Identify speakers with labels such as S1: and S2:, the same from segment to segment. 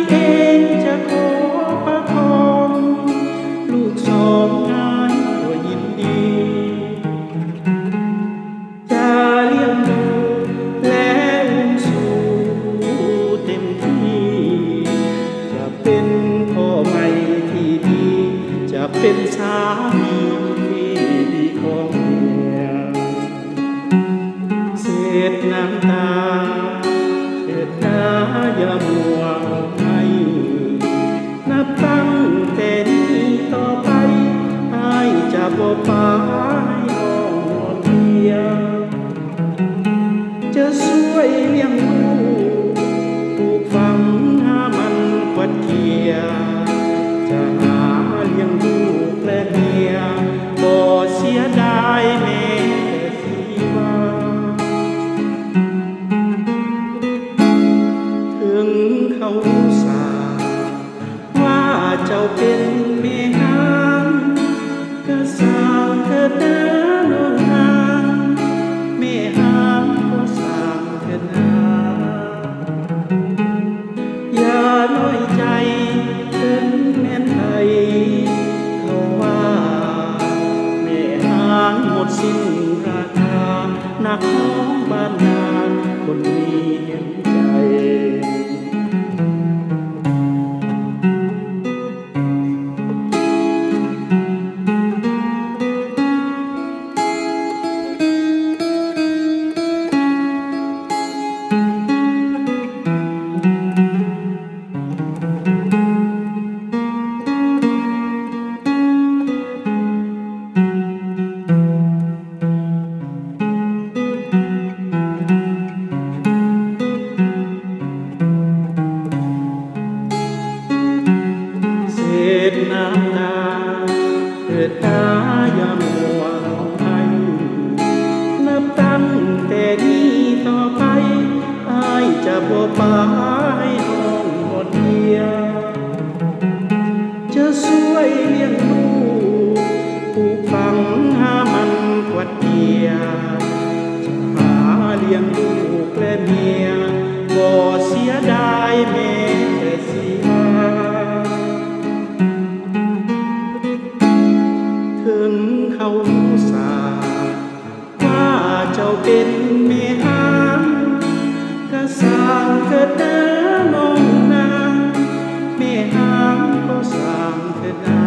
S1: เองจะขอประคองลูกสองงานก็ยินดีจะเลี้ยงดูและอุ้มสู่เต็มที่จะเป็นพ่อใหม่ที่ดีจะเป็นสามีที่ดีของเมียเศษน้ำตาเถิดนะอย่ามัวให้นับตั้งแต่นี้ต่อไปให้จะบ่ปายน้องนอนเพียจะช่วยเลี้ยงลูกปลูกฝังหามันกวาดเกียจะหาเลี้ยงลูกและเมียบ่เสียดายแม้แต่ชีวาถึงเขาสาว่าเจ้าเป็นแม่นางก็สางเถิดนะน้องนางแม่หางก็สางเถิดนะอย่าน้อยใจถึงแม่นไทยเขาว่าแม่หางหมดสิ้นราคาหนักน้องบ้านนาคนมีเห็นใจน้ำตาเถิดนะอย่ามัวร้องไห้นับตั้งแต่นี้ต่อไปอ้ายจะบ่ปายน้องหมดเพียจะช่วยเลี้ยงลูกปลูกฝังหามันกวาดเกียจะหาเลี้ยงลูกและเมียบ่เสียดายแม้แต่ชีวาถึงเขาสาว่าเจ้าเป็นแม่หางก็สางเถิดนะน้องนางแม่หางก็สางเถิดนะ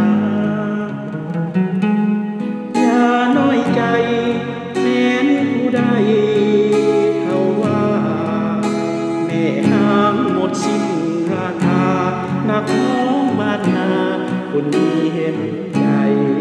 S1: อย่าน้อยใจแม้นผู้ใดเขาว่าแม่หางหมดสิ้นราคานักน้องบ้านนาคนมีเห็นใจ